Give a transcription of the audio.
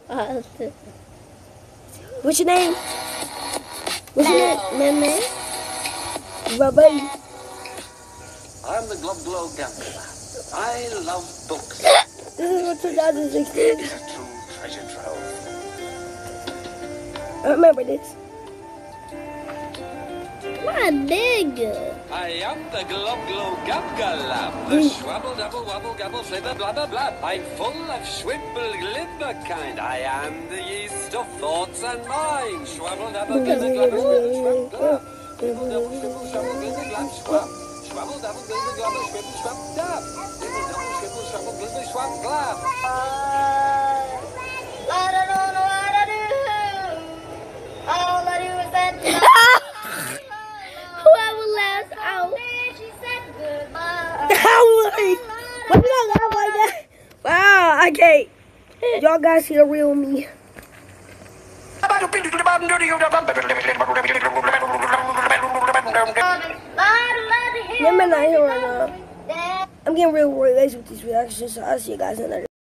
What's your name? What's your name? Man? Bye-bye. I'm the Glob Glow Gambler. I love books. This is what 2016. It's a true treasure trove. I remember this. My nigga. I am the Glob Glow Gambler. The schwabble double wobble gobble flibber blubber blub. I'm full of schwimble glimmer kind. I am the yeast of thoughts and mind. Schwabble double glimmer glubber schwibble schwab glub. Schwibble double schwibble schwabble glimmer glub schwab. Schwabble double glimmer glubber schwibble schwab dub. Schwibble double schwibble schwabble glimmer schwab glub. I don't know what to do. All I do is that. Whoever last out. She said goodbye. Why did I laugh like that? Wow, I can't. Y'all guys see the real me. Remember not here right now. I'm getting real related with these reactions, so I'll see you guys in another.